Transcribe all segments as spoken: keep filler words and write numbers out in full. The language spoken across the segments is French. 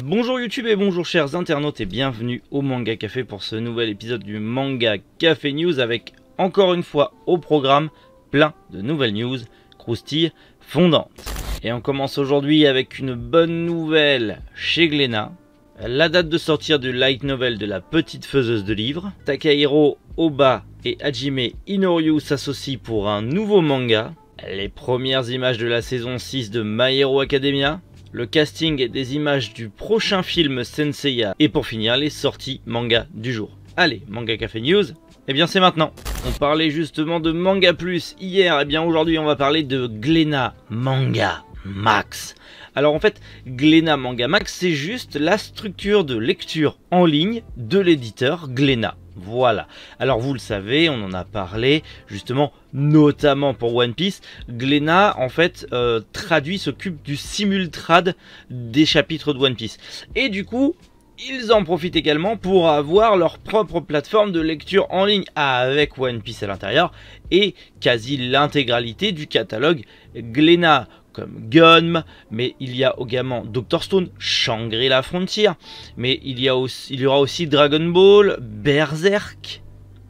Bonjour YouTube et bonjour chers internautes et bienvenue au Manga Café pour ce nouvel épisode du Manga Café News avec encore une fois au programme plein de nouvelles news croustilles fondantes. Et on commence aujourd'hui avec une bonne nouvelle chez Glénat. La date de sortie du light novel de la petite faiseuse de livres. Takahiro Oba et Hajime Inoryu s'associent pour un nouveau manga. Les premières images de la saison six de My Hero Academia. Le casting et des images du prochain film Senseiya. Et pour finir, les sorties manga du jour. Allez, Manga Café News, eh bien c'est maintenant. On parlait justement de Manga Plus hier, et eh bien aujourd'hui on va parler de Glénat Manga Max. Alors en fait, Glénat Manga Max, c'est juste la structure de lecture en ligne de l'éditeur Glénat. Voilà, alors vous le savez, on en a parlé justement notamment pour One Piece. Glénat en fait euh, traduit, s'occupe du simultrad des chapitres de One Piece. Et du coup, ils en profitent également pour avoir leur propre plateforme de lecture en ligne avec One Piece à l'intérieur et quasi l'intégralité du catalogue Glénat, comme Gunm, mais il y a également Doctor Stone, Shangri-La Frontier, mais il y, a aussi, il y aura aussi Dragon Ball, Berserk,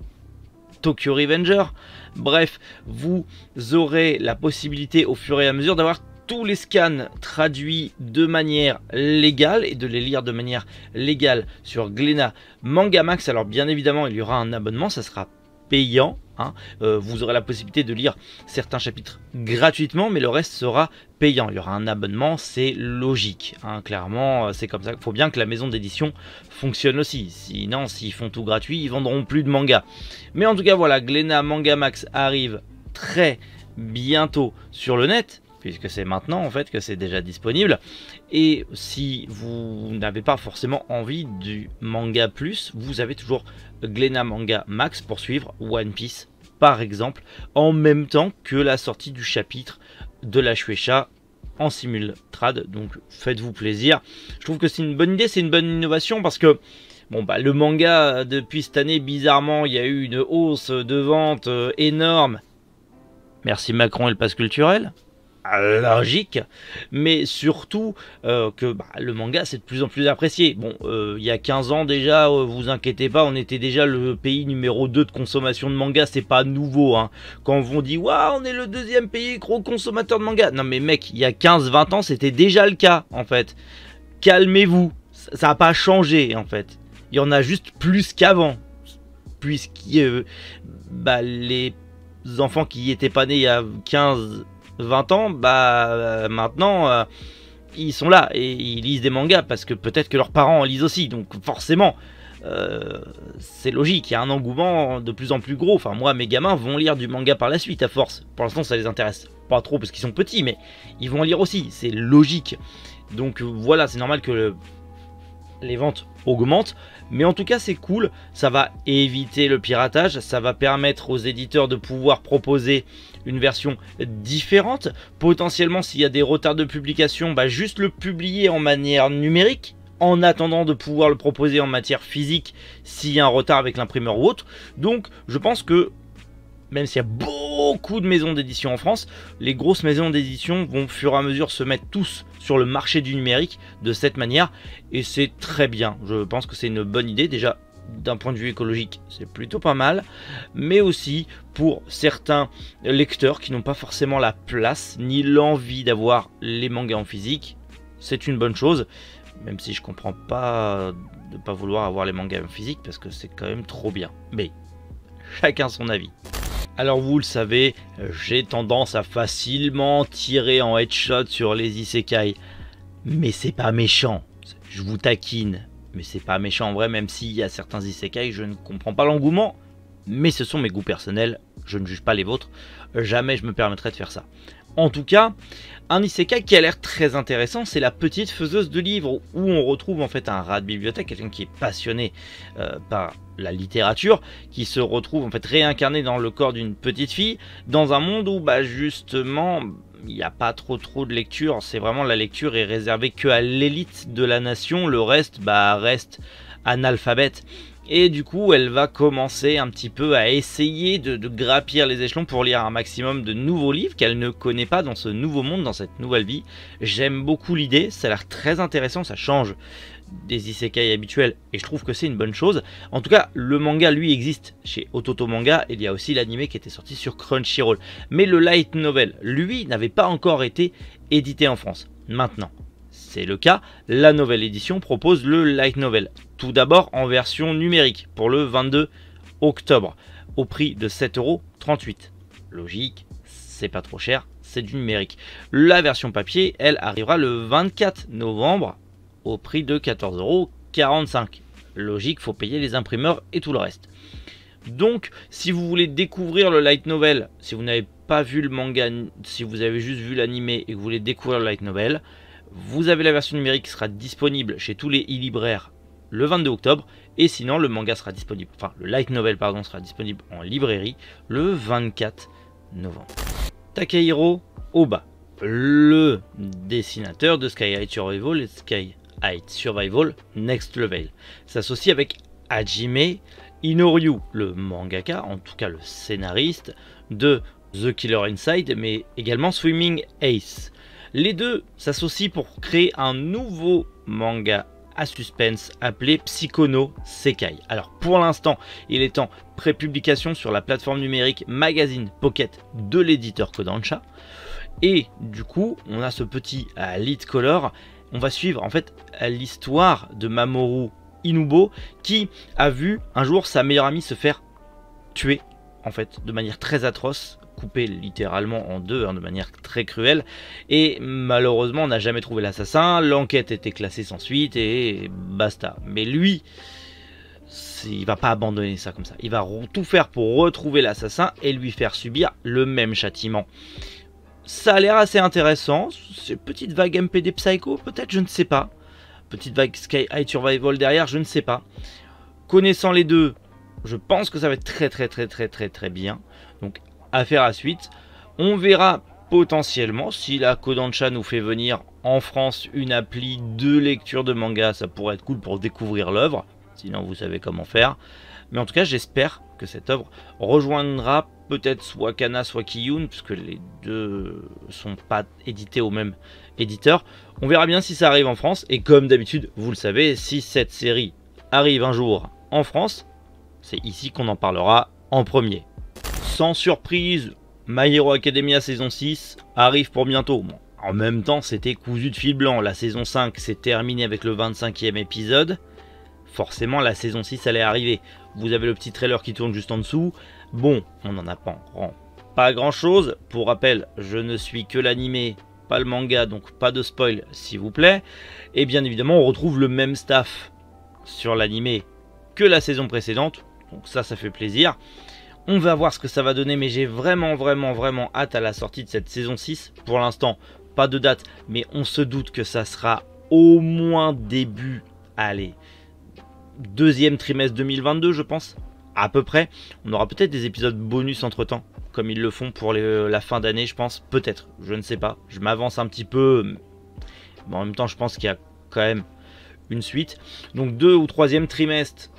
Tokyo Revenger. Bref, vous aurez la possibilité au fur et à mesure d'avoir tous les scans traduits de manière légale et de les lire de manière légale sur Glénat Manga Max. Alors bien évidemment, il y aura un abonnement, ça sera payant. Hein. Euh, vous aurez la possibilité de lire certains chapitres gratuitement, mais le reste sera payant. Il y aura un abonnement, c'est logique. Hein. Clairement, c'est comme ça. Il faut bien que la maison d'édition fonctionne aussi. Sinon, s'ils font tout gratuit, ils vendront plus de manga. Mais en tout cas, voilà, Glénat Manga Max arrive très bientôt sur le net, puisque c'est maintenant en fait que c'est déjà disponible. Et si vous n'avez pas forcément envie du Manga Plus, vous avez toujours Glénat Manga Max pour suivre One Piece par exemple, en même temps que la sortie du chapitre de la Shueisha en simultrad. Donc faites-vous plaisir. Je trouve que c'est une bonne idée, c'est une bonne innovation parce que bon bah le manga depuis cette année, bizarrement il y a eu une hausse de vente euh, énorme. Merci Macron et le pass culturel. Logique, mais surtout euh, que bah, le manga c'est de plus en plus apprécié. Bon, euh, il y a quinze ans déjà, euh, vous inquiétez pas, on était déjà le pays numéro deux de consommation de manga, c'est pas nouveau. Hein. Quand on dit waouh, on est le deuxième pays gros consommateur de manga. Non mais mec, il y a quinze vingt ans, c'était déjà le cas en fait. Calmez-vous, ça n'a pas changé en fait. Il y en a juste plus qu'avant, puisque euh, bah, les enfants qui étaient pas nés il y a quinze vingt ans, bah euh, maintenant euh, ils sont là et ils lisent des mangas parce que peut-être que leurs parents en lisent aussi, donc forcément euh, c'est logique, il y a un engouement de plus en plus gros. Enfin moi mes gamins vont lire du manga par la suite à force, pour l'instant ça les intéresse pas trop parce qu'ils sont petits, mais ils vont lire aussi, c'est logique. Donc voilà, c'est normal que le, les ventes augmentent, mais en tout cas c'est cool, ça va éviter le piratage, ça va permettre aux éditeurs de pouvoir proposer une version différente, potentiellement s'il y a des retards de publication, bah juste le publier en manière numérique, en attendant de pouvoir le proposer en matière physique s'il y a un retard avec l'imprimeur ou autre. Donc je pense que même s'il y a beaucoup de maisons d'édition en France, les grosses maisons d'édition vont au fur et à mesure se mettre tous sur le marché du numérique de cette manière, et c'est très bien. Je pense que c'est une bonne idée, déjà d'un point de vue écologique c'est plutôt pas mal, mais aussi pour certains lecteurs qui n'ont pas forcément la place ni l'envie d'avoir les mangas en physique, c'est une bonne chose, même si je comprends pas de pas vouloir avoir les mangas en physique parce que c'est quand même trop bien, mais chacun son avis. Alors vous le savez, j'ai tendance à facilement tirer en headshot sur les isekai, mais c'est pas méchant, je vous taquine. Mais c'est pas méchant en vrai, même s'il y a certains isekai, je ne comprends pas l'engouement. Mais ce sont mes goûts personnels, je ne juge pas les vôtres. Jamais je me permettrai de faire ça. En tout cas, un isekai qui a l'air très intéressant, c'est la petite faiseuse de livres, où on retrouve en fait un rat de bibliothèque, quelqu'un qui est passionné euh, par la littérature, qui se retrouve en fait réincarné dans le corps d'une petite fille, dans un monde où bah justement il n'y a pas trop trop de lecture, c'est vraiment la lecture est réservée que à l'élite de la nation, le reste bah reste analphabète. Et du coup, elle va commencer un petit peu à essayer de, de grappir les échelons pour lire un maximum de nouveaux livres qu'elle ne connaît pas dans ce nouveau monde, dans cette nouvelle vie. J'aime beaucoup l'idée, ça a l'air très intéressant, ça change des isekai habituels et je trouve que c'est une bonne chose. En tout cas, le manga lui existe chez Ototo Manga et il y a aussi l'anime qui était sorti sur Crunchyroll. Mais le light novel, lui, n'avait pas encore été édité en France. Maintenant, c'est le cas, la nouvelle édition propose le light novel. Tout d'abord en version numérique pour le vingt-deux octobre au prix de sept euros trente-huit. Logique, c'est pas trop cher, c'est du numérique. La version papier, elle arrivera le vingt-quatre novembre au prix de quatorze euros quarante-cinq. Logique, faut payer les imprimeurs et tout le reste. Donc, si vous voulez découvrir le light novel, si vous n'avez pas vu le manga, si vous avez juste vu l'animé et que vous voulez découvrir le light novel, vous avez la version numérique qui sera disponible chez tous les e-libraires le vingt-deux octobre, et sinon le manga sera disponible, enfin le light novel pardon sera disponible en librairie le vingt-quatre novembre. Takehiro Oba, le dessinateur de Sky High Survival et Sky High Survival Next Level, s'associe avec Hajime Inoryu, le mangaka, en tout cas le scénariste de The Killer Inside, mais également Swimming Ace. Les deux s'associent pour créer un nouveau manga à suspense appelé Psychono Sekai. Alors pour l'instant, il est en prépublication sur la plateforme numérique Magazine Pocket de l'éditeur Kodansha. Et du coup, on a ce petit uh, lead color. On va suivre en fait l'histoire de Mamoru Inubo qui a vu un jour sa meilleure amie se faire tuer en fait de manière très atroce, coupé littéralement en deux, hein, de manière très cruelle, et malheureusement on n'a jamais trouvé l'assassin, l'enquête était classée sans suite et basta. Mais lui, il va pas abandonner ça comme ça, il va tout faire pour retrouver l'assassin et lui faire subir le même châtiment. Ça a l'air assez intéressant, c'est une petite vague M P D Psycho peut-être, je ne sais pas, petite vague Sky High Survival derrière, je ne sais pas. Connaissant les deux, je pense que ça va être très très très très très très bien, donc affaire à suite. On verra potentiellement si la Kodansha nous fait venir en France une appli de lecture de manga, ça pourrait être cool pour découvrir l'œuvre, sinon vous savez comment faire. Mais en tout cas j'espère que cette œuvre rejoindra peut-être soit Kana soit Kiyun, puisque les deux sont pas édités au même éditeur. On verra bien si ça arrive en France, et comme d'habitude vous le savez, si cette série arrive un jour en France, c'est ici qu'on en parlera en premier. Sans surprise, My Hero Academia saison six arrive pour bientôt. Bon, en même temps, c'était cousu de fil blanc. La saison cinq s'est terminée avec le vingt-cinquième épisode. Forcément, la saison six allait arriver. Vous avez le petit trailer qui tourne juste en dessous. Bon, on n'en a pas, pas grand chose. Pour rappel, je ne suis que l'animé, pas le manga, donc pas de spoil s'il vous plaît. Et bien évidemment, on retrouve le même staff sur l'animé que la saison précédente. Donc ça, ça fait plaisir. On va voir ce que ça va donner, mais j'ai vraiment, vraiment, vraiment hâte à la sortie de cette saison six. Pour l'instant, pas de date, mais on se doute que ça sera au moins début, allez, deuxième trimestre deux mille vingt-deux, je pense, à peu près. On aura peut-être des épisodes bonus entre-temps, comme ils le font pour les, la fin d'année, je pense. Peut-être, je ne sais pas. Je m'avance un petit peu, mais en même temps, je pense qu'il y a quand même une suite. Donc, deux ou troisième trimestre,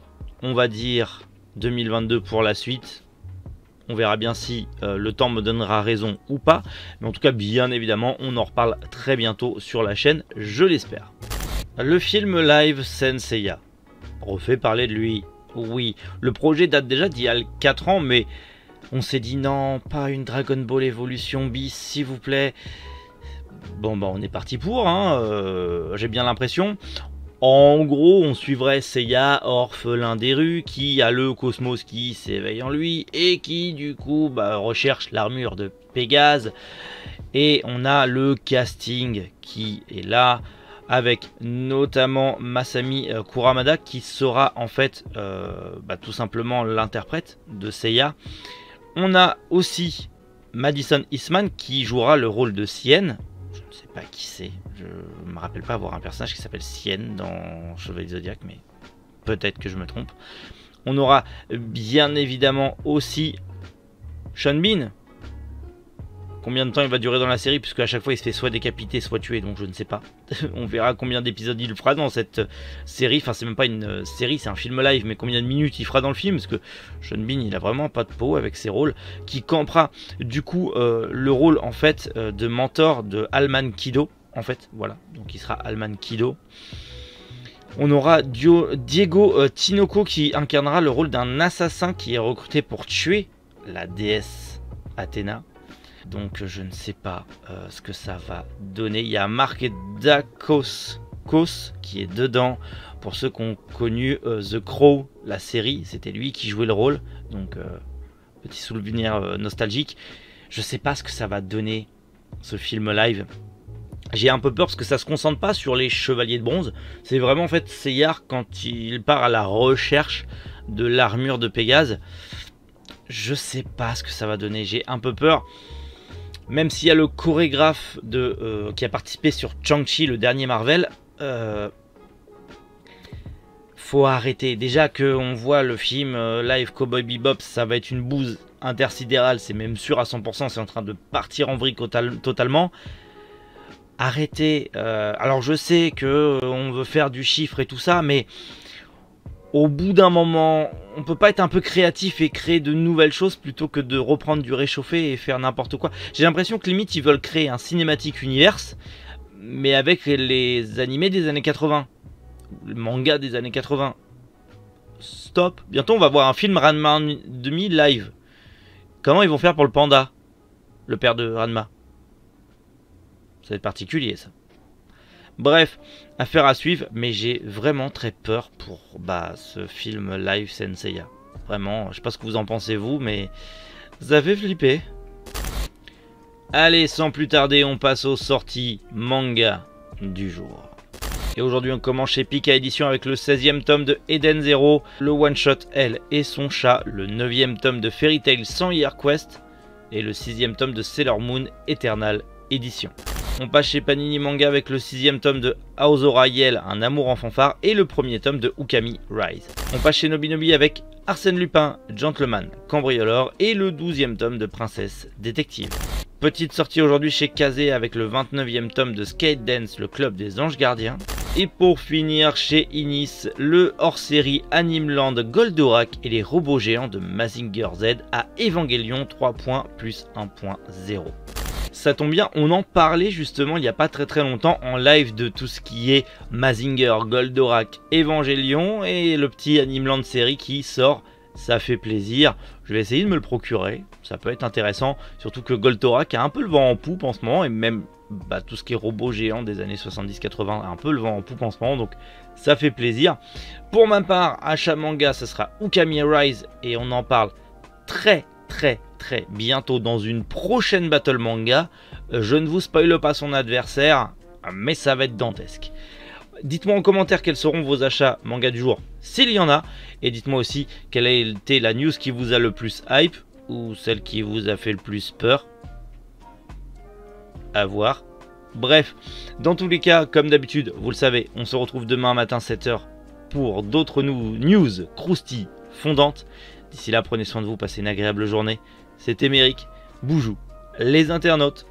on va dire deux mille vingt-deux pour la suite. On verra bien si euh, le temps me donnera raison ou pas. Mais en tout cas, bien évidemment, on en reparle très bientôt sur la chaîne, je l'espère. Le film live Senseiya refait parler de lui. Oui, le projet date déjà d'il y a quatre ans, mais on s'est dit non, pas une Dragon Ball Evolution bis, s'il vous plaît. Bon, bah on est parti pour, hein, euh, j'ai bien l'impression. En gros, on suivrait Seiya, orphelin des rues, qui a le cosmos qui s'éveille en lui et qui, du coup, bah, recherche l'armure de Pégase. Et on a le casting qui est là, avec notamment Masami Kuramada, qui sera en fait euh, bah, tout simplement l'interprète de Seiya. On a aussi Madison Eastman, qui jouera le rôle de Sien. Je ne sais pas qui c'est, je me rappelle pas avoir un personnage qui s'appelle Sien dans Chevalier Zodiac, mais peut-être que je me trompe. On aura bien évidemment aussi Sean Bean, combien de temps il va durer dans la série, puisque à chaque fois il se fait soit décapiter, soit tuer, donc je ne sais pas. On verra combien d'épisodes il fera dans cette série. Enfin, c'est même pas une série, c'est un film live, mais combien de minutes il fera dans le film, parce que Sean Bean, il a vraiment pas de peau avec ses rôles, qui campera du coup euh, le rôle en fait euh, de mentor de Alman Kiddo, en fait, voilà, donc il sera Alman Kiddo. On aura Dio, Diego euh, Tinoco qui incarnera le rôle d'un assassin qui est recruté pour tuer la déesse Athéna. Donc je ne sais pas euh, ce que ça va donner. Il y a Mark Dacos qui est dedans. Pour ceux qui ont connu euh, The Crow, la série, c'était lui qui jouait le rôle. Donc euh, petit souvenir euh, nostalgique. Je ne sais pas ce que ça va donner, ce film live. J'ai un peu peur parce que ça se concentre pas sur les chevaliers de bronze. C'est vraiment en fait Seyar quand il part à la recherche de l'armure de Pégase. Je sais pas ce que ça va donner. J'ai un peu peur. Même s'il y a le chorégraphe de, euh, qui a participé sur Shang-Chi, le dernier Marvel, euh, faut arrêter. Déjà qu'on voit le film euh, live Cowboy Bebop, ça va être une bouse intersidérale, c'est même sûr à cent pour cent, c'est en train de partir en vrille total, totalement. Arrêtez. Euh, alors je sais que euh, on veut faire du chiffre et tout ça, mais au bout d'un moment, on peut pas être un peu créatif et créer de nouvelles choses plutôt que de reprendre du réchauffé et faire n'importe quoi. J'ai l'impression que limite ils veulent créer un cinématique universe, mais avec les animés des années quatre-vingts, le manga des années quatre-vingts. Stop. Bientôt on va voir un film Ranma demi live. Comment ils vont faire pour le panda, le père de Ranma? Ça va être particulier ça. Bref, affaire à suivre, mais j'ai vraiment très peur pour bah, ce film live Senseiya. Vraiment, je sais pas ce que vous en pensez vous, mais ça fait flipper. Allez, sans plus tarder, on passe aux sorties manga du jour. Et aujourd'hui, on commence chez Pika Édition avec le seizième tome de Eden Zero, le one-shot Elle et son chat, le neuvième tome de Fairy Tail cent Year Quest et le sixième tome de Sailor Moon Eternal Édition. On passe chez Panini Manga avec le sixième tome de Aozora Yel, un amour en fanfare, et le premier tome de Ukami Rise. On passe chez Nobinobi avec Arsène Lupin, Gentleman, Cambrioleur, et le douzième tome de Princesse Détective. Petite sortie aujourd'hui chez Kazé avec le vingt-neuvième tome de Skate Dance, le club des anges gardiens. Et pour finir chez Inis, le hors-série Animeland Goldorak et les robots géants de Mazinger Z à Evangelion trois point plus un point zéro. Ça tombe bien, on en parlait justement il n'y a pas très très longtemps en live de tout ce qui est Mazinger, Goldorak, Evangelion et le petit Animeland série qui sort. Ça fait plaisir, je vais essayer de me le procurer, ça peut être intéressant, surtout que Goldorak a un peu le vent en poupe en ce moment, et même bah, tout ce qui est robot géant des années soixante-dix quatre-vingts a un peu le vent en poupe en ce moment, donc ça fait plaisir. Pour ma part, achat manga, ce sera Ukami Rise, et on en parle très très très bientôt dans une prochaine battle manga. Je ne vous spoile pas son adversaire, mais ça va être dantesque. Dites-moi en commentaire quels seront vos achats manga du jour, s'il y en a. Et dites-moi aussi quelle a été la news qui vous a le plus hype, ou celle qui vous a fait le plus peur. À voir. Bref, dans tous les cas, comme d'habitude, vous le savez, on se retrouve demain matin sept heures pour d'autres news croustilles fondantes. D'ici là, prenez soin de vous, passez une agréable journée. C'était Méric, Boujou, les internautes.